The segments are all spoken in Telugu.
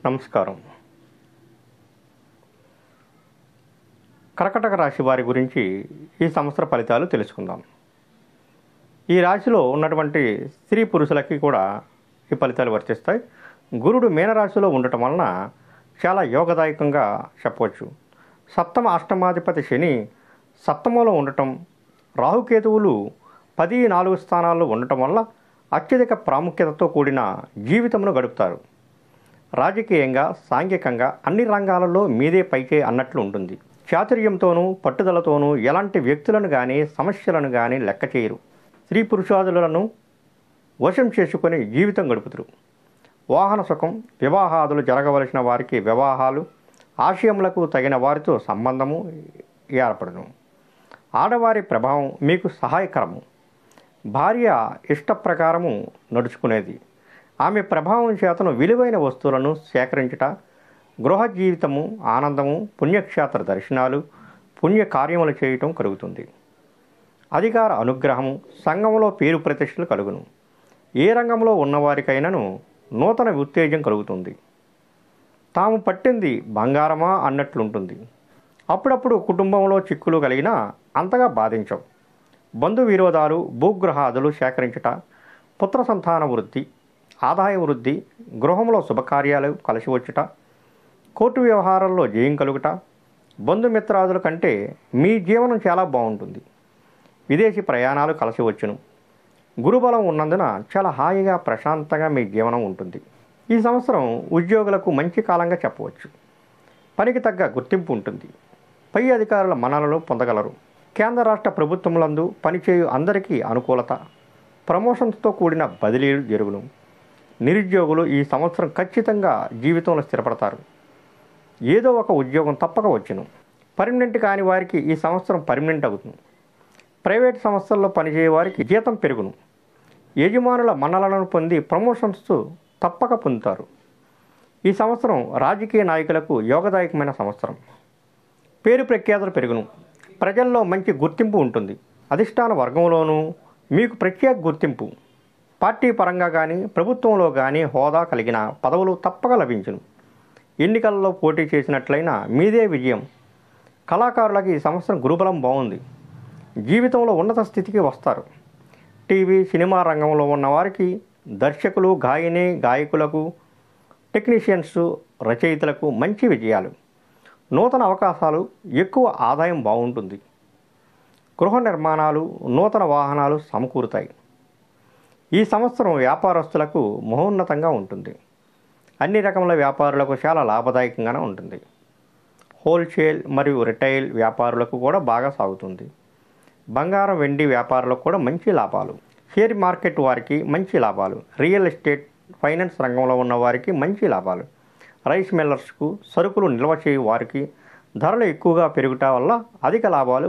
నమస్కారం. కర్కటక రాశి వారి గురించి ఈ సంవత్సర ఫలితాలు తెలుసుకుందాం. ఈ రాశిలో ఉన్నటువంటి స్త్రీ పురుషులకి కూడా ఈ ఫలితాలు వర్తిస్తాయి. గురుడు మీనరాశిలో ఉండటం వలన చాలా యోగదాయకంగా చెప్పవచ్చు. సప్తమ అష్టమాధిపతి శని సప్తమంలో ఉండటం, రాహుకేతువులు 10-4 స్థానాల్లో ఉండటం వల్ల అత్యధిక ప్రాముఖ్యతతో కూడిన జీవితమును గడుపుతారు. రాజకీయంగా, సాంఘికంగా అన్ని రంగాలలో మీదే పైకే అన్నట్లు ఉంటుంది. చాతుర్యంతోనూ పట్టుదలతోనూ ఎలాంటి వ్యక్తులను కానీ సమస్యలను కానీ లెక్క చేయరు. స్త్రీ పురుషాదులను వశం చేసుకొని జీవితం గడుపుతారు. వాహన సుఖం, వివాహాదులు జరగవలసిన వారికి వివాహాలు, ఆశయములకు తగిన వారితో సంబంధము ఏర్పడను. ఆడవారి ప్రభావం మీకు సహాయకరము. భార్య ఇష్టప్రకారము నడుచుకునేది. ఆమె ప్రభావం చేతను విలువైన వస్తువులను సేకరించుట, గృహ జీవితము, ఆనందము, పుణ్యక్షేత్ర దర్శనాలు, పుణ్యకార్యములు చేయటం కలుగుతుంది. అధికార అనుగ్రహము, సంఘంలో పేరు ప్రతిష్టలు కలుగును. ఏ రంగంలో ఉన్నవారికైనాను నూతన ఉత్తేజం కలుగుతుంది. తాము పట్టింది బంగారమా అన్నట్లుంటుంది. అప్పుడప్పుడు కుటుంబంలో చిక్కులు కలిగినా అంతగా బాధించవు. బంధు విరోధాలు, భూగృహాదులు సేకరించుట, పుత్ర సంతాన వృద్ధి, ఆదాయ వృద్ధి, గృహంలో శుభకార్యాలు కలిసి వచ్చుట, కోర్టు వ్యవహారాల్లో జయం కలుగుట, బంధుమిత్రాదుల కంటే మీ జీవనం చాలా బాగుంటుంది. విదేశీ ప్రయాణాలు కలిసి వచ్చును. గురుబలం ఉన్నందున చాలా హాయిగా ప్రశాంతంగా మీ జీవనం ఉంటుంది. ఈ సంవత్సరం ఉద్యోగులకు మంచి కాలంగా చెప్పవచ్చు. పనికి తగ్గ గుర్తింపు ఉంటుంది. పై అధికారుల మన్ననలు పొందగలరు. కేంద్ర రాష్ట్ర ప్రభుత్వములందు పనిచేయు అందరికీ అనుకూలత, ప్రమోషన్స్తో కూడిన బదిలీలు జరుగును. నిరుద్యోగులు ఈ సంవత్సరం ఖచ్చితంగా జీవితంలో స్థిరపడతారు. ఏదో ఒక ఉద్యోగం తప్పక వచ్చును. పర్మనెంట్ కాని వారికి ఈ సంవత్సరం పర్మనెంట్ అవుతుంది. ప్రైవేట్ సంస్థల్లో పనిచేయే వారికి జీతం పెరుగును. యజమానుల మన్నలను పొంది ప్రమోషన్స్ తప్పక పొందుతారు. ఈ సంవత్సరం రాజకీయ నాయకులకు యోగదాయకమైన సంవత్సరం. పేరు ప్రఖ్యాతులు పెరుగును. ప్రజల్లో మంచి గుర్తింపు ఉంటుంది. అధిష్టాన వర్గంలోనూ మీకు ప్రత్యేక గుర్తింపు, పార్టీ పరంగా కానీ ప్రభుత్వంలో కానీ హోదా కలిగిన పదవులు తప్పక లభించును. ఎన్నికలలో పోటీ చేసినట్లయినా మీదే విజయం. కళాకారులకు ఈ సంవత్సరం గురుబలం బాగుంది. జీవితంలో ఉన్నత స్థితికి వస్తారు. టీవీ, సినిమా రంగంలో ఉన్న వారికి, దర్శకులు, గాయకులకు, టెక్నీషియన్స్, రచయితలకు మంచి విజయాలు, నూతన అవకాశాలు, ఎక్కువ ఆదాయం బాగుంటుంది. గృహ నిర్మాణాలు, నూతన వాహనాలు సమకూరుతాయి. ఈ సంవత్సరం వ్యాపారస్తులకు మహోన్నతంగా ఉంటుంది. అన్ని రకముల వ్యాపారులకు చాలా లాభదాయకంగానే ఉంటుంది. హోల్సేల్ మరియు రిటైల్ వ్యాపారులకు కూడా బాగా సాగుతుంది. బంగారం, వెండి వ్యాపారులకు కూడా మంచి లాభాలు. షేర్ మార్కెట్ వారికి మంచి లాభాలు. రియల్ ఎస్టేట్, ఫైనాన్స్ రంగంలో ఉన్న వారికి మంచి లాభాలు. రైస్ మిల్లర్స్కు, సరుకులు నిల్వ చేయు వారికి ధరలు ఎక్కువగా పెరుగుట వల్ల అధిక లాభాలు.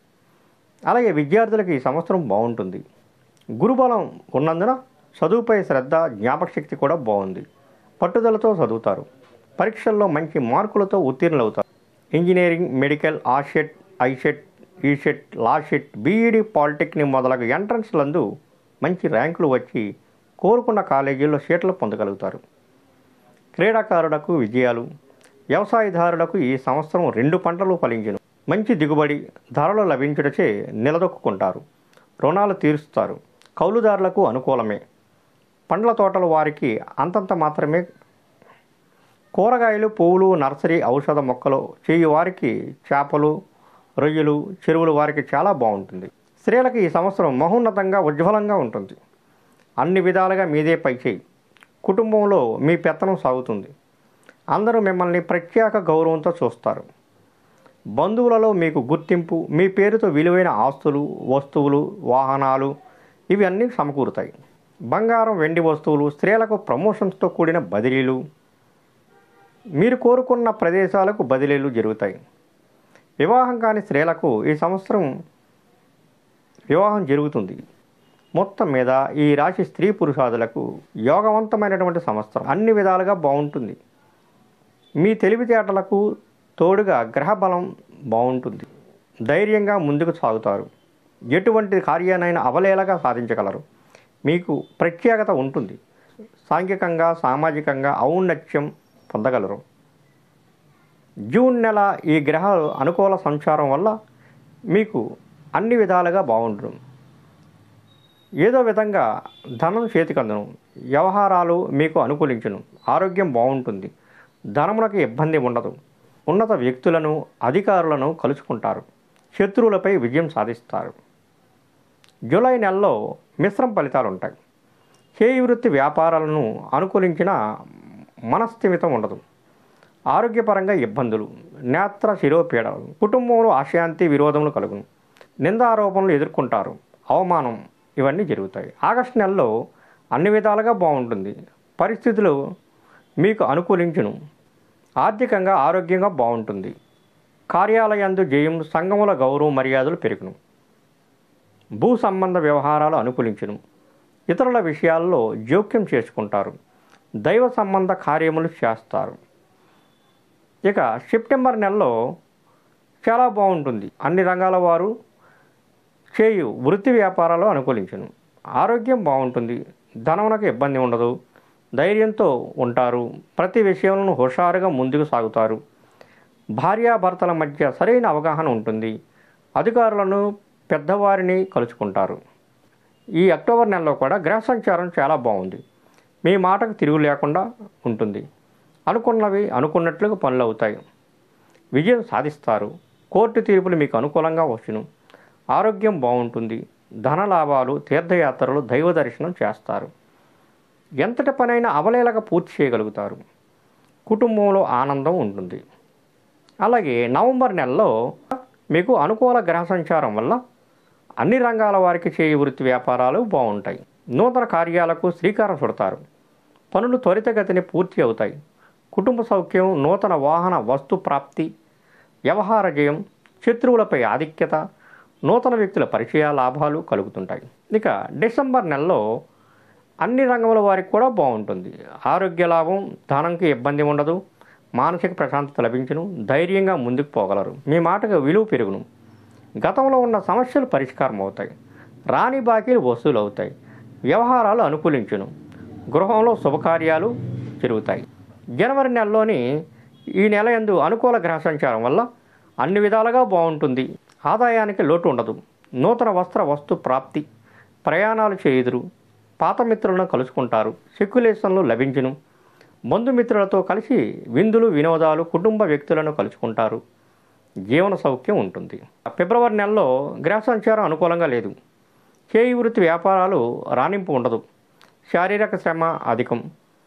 అలాగే విద్యార్థులకు ఈ సంవత్సరం బాగుంటుంది. గురుబలం ఉన్నందున చదువుపై శ్రద్ధ, జ్ఞాపకశక్తి కూడా బాగుంది. పట్టుదలతో చదువుతారు. పరీక్షల్లో మంచి మార్కులతో ఉత్తీర్ణులవుతారు. ఇంజనీరింగ్, మెడికల్, ఆర్షెట్, ICET, ECET, LAWCET, BEd, polytechnic మొదలగు ఎంట్రన్స్లందు మంచి ర్యాంకులు వచ్చి కోరుకున్న కాలేజీల్లో సీట్లు పొందగలుగుతారు. క్రీడాకారులకు విజయాలు. వ్యవసాయదారులకు ఈ సంవత్సరం 2 పంటలు ఫలించును. మంచి దిగుబడి, ధరలు లభించుటచే నిలదొక్కుంటారు. రుణాలు తీరుస్తారు. కౌలుదారులకు అనుకూలమే. పండ్ల తోటల వారికి అంతంత మాత్రమే. కూరగాయలు, పువ్వులు, నర్సరీ, ఔషధ మొక్కలు చేయు వారికి, చేపలు, రొయ్యలు, చెరువులు వారికి చాలా బాగుంటుంది. స్త్రీలకు ఈ సంవత్సరం మహోన్నతంగా, ఉజ్వలంగా ఉంటుంది. అన్ని విధాలుగా మీదే పైచేయి. కుటుంబంలో మీ పెత్తనం సాగుతుంది. అందరూ మిమ్మల్ని ప్రత్యేక గౌరవంతో చూస్తారు. బంధువులలో మీకు గుర్తింపు, మీ పేరుతో విలువైన ఆస్తులు, వస్తువులు, వాహనాలు ఇవి అన్నీ సమకూరుతాయి. బంగారం, వెండి వస్తువులు, స్త్రీలకు ప్రమోషన్స్తో కూడిన బదిలీలు, మీరు కోరుకున్న ప్రదేశాలకు బదిలీలు జరుగుతాయి. వివాహం కాని స్త్రీలకు ఈ సంవత్సరం వివాహం జరుగుతుంది. మొత్తం మీద ఈ రాశి స్త్రీ పురుషాదులకు యోగవంతమైనటువంటి సంవత్సరం. అన్ని విధాలుగా బాగుంటుంది. మీ తెలివితేటలకు తోడుగా గ్రహబలం బాగుంటుంది. ధైర్యంగా ముందుకు సాగుతారు. ఎటువంటి కార్యానైనా అవలేలగా సాధించగలరు. మీకు ప్రత్యేకత ఉంటుంది. సాంఘికంగా, సామాజికంగా ఔన్నత్యం, పొందగలరు. జూన్ నెల ఈ గ్రహాలు అనుకూల సంచారం వల్ల మీకు అన్ని విధాలుగా బాగుంటుంది. ఏదో విధంగా ధనం చేతికందును, వ్యవహారాలు మీకు అనుకూలించును, ఆరోగ్యం బాగుంటుంది, ధనమునకు ఇబ్బంది ఉండదు, ఉన్నత వ్యక్తులను అధికారులను కలుసుకుంటారు, శత్రువులపై విజయం సాధిస్తారు. జూలై నెలలో మిశ్రమ ఫలితాలు ఉంటాయి. చేయి వృత్తి వ్యాపారాలను అనుకూలించిన మనస్థిమితం ఉండదు, ఆరోగ్యపరంగా ఇబ్బందులు, నేత్ర శిరోపీడలు, కుటుంబంలో అశాంతి విరోధములు కలుగును, నిందారోపణలు ఎదుర్కొంటారు, అవమానం ఇవన్నీ జరుగుతాయి. ఆగస్టు నెలలో అన్ని విధాలుగా బాగుంటుంది. పరిస్థితులు మీకు అనుకూలించును, ఆర్థికంగా ఆరోగ్యంగా బాగుంటుంది, కార్యాలయందు జయం, సంఘముల గౌరవ మర్యాదలు పెరుగును, భూ సంబంధ వ్యవహారాలు అనుకూలించును, ఇతరుల విషయాల్లో జోక్యం చేసుకుంటారు, దైవ సంబంధ కార్యములు చేస్తారు. ఇక సెప్టెంబర్ నెలలో చాలా బాగుంటుంది. అన్ని రంగాల వారు చేయు వృత్తి వ్యాపారాలు అనుకూలించును, ఆరోగ్యం బాగుంటుంది, ధనమునకు ఇబ్బంది ఉండదు, ధైర్యంతో ఉంటారు, ప్రతి విషయంలో హుషారుగా ముందుకు సాగుతారు, భార్యాభర్తల మధ్య సరైన అవగాహన ఉంటుంది, అధికారులను పెద్దవారిని కలుసుకుంటారు. ఈ అక్టోబర్ నెలలో కూడా గ్రహ సంచారం చాలా బాగుంది. మీ మాటకు తిరుగు లేకుండా ఉంటుంది. అనుకున్నవి అనుకున్నట్లుగా పనులు అవుతాయి, విజయం సాధిస్తారు, కోర్టు తీర్పులు మీకు అనుకూలంగా వచ్చును, ఆరోగ్యం బాగుంటుంది, ధన లాభాలు, తీర్థయాత్రలు, దైవ దర్శనం చేస్తారు, ఎంతటి పనైనా అవలేలగా పూర్తి చేయగలుగుతారు, కుటుంబంలో ఆనందం ఉంటుంది. అలాగే నవంబర్ నెలలో మీకు అనుకూల గ్రహ సంచారం వల్ల అన్ని రంగాల వారికి చేయి వృత్తి వ్యాపారాలు బాగుంటాయి. నూతన కార్యాలకు శ్రీకారం చుడతారు, పనులు త్వరితగతిని పూర్తి అవుతాయి, కుటుంబ సౌఖ్యం, నూతన వాహన వస్తు ప్రాప్తి, వ్యవహార జయం, శత్రువులపై ఆధిక్యత, నూతన వ్యక్తుల పరిచయ లాభాలు కలుగుతుంటాయి. ఇక డిసెంబర్ నెలలో అన్ని రంగముల వారికి కూడా బాగుంటుంది. ఆరోగ్య లాభం, ధనంకి ఇబ్బంది ఉండదు, మానసిక ప్రశాంతత లభించును, ధైర్యంగా ముందుకు పోగలరు, మీ మాటకు విలువ పెరుగును, గతంలో ఉన్న సమస్యలు పరిష్కారం అవుతాయి, రాని బాకీలు వసూలు అవుతాయి, వ్యవహారాలు అనుకూలించును, గృహంలో శుభకార్యాలు జరుగుతాయి. జనవరి నెలలోని ఈ నెల యందు అనుకూల గ్రహ సంచారం వల్ల అన్ని విధాలుగా బాగుంటుంది. ఆదాయానికి లోటు ఉండదు, నూతన వస్తు ప్రాప్తి, ప్రయాణాలు చేయుదురు, పాత మిత్రులను కలుసుకుంటారు, సెక్యులేషన్లు లభించును, బంధుమిత్రులతో కలిసి విందులు వినోదాలు, కుటుంబ వ్యక్తులను కలుసుకుంటారు, జీవన సౌఖ్యం ఉంటుంది. ఫిబ్రవరి నెలలో గ్రహ సంచారం అనుకూలంగా లేదు. చేయి వృత్తి వ్యాపారాలు రాణింపు ఉండదు, శారీరక శ్రమ అధికం,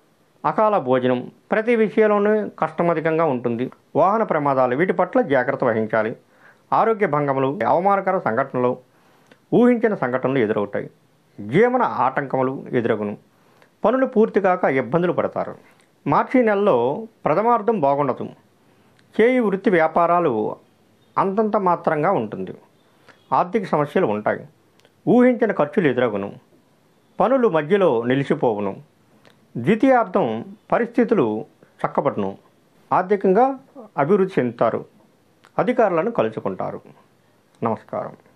అకాల భోజనం, ప్రతి విషయంలోనూ కష్టమధికంగా ఉంటుంది, వాహన ప్రమాదాలు వీటి పట్ల జాగ్రత్త వహించాలి, ఆరోగ్య భంగములు, అవమానకర సంఘటనలు, ఊహించిన సంఘటనలు ఎదురవుతాయి, జీవన ఆటంకములు ఎదురగును, పనులు పూర్తి కాక ఇబ్బందులు పడతారు. మార్చి నెలలో ప్రథమార్థం బాగుండదు, చేయి వృత్తి వ్యాపారాలు అంతంత మాత్రంగా ఉంటుంది, ఆర్థిక సమస్యలు ఉంటాయి, ఊహించిన ఖర్చులు ఎదురగును, పనులు మధ్యలో నిలిచిపోవును, ద్వితీయార్థం పరిస్థితులు చక్కబడును, ఆర్థికంగా అభివృద్ధి చెందుతారు, అధికారులను కలుసుకుంటారు. నమస్కారం.